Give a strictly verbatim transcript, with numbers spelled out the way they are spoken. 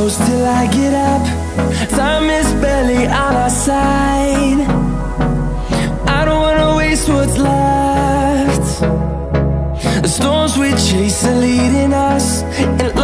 close till I get up. Time is barely on our side. I don't wanna waste what's left. The storms we chase are leading us, and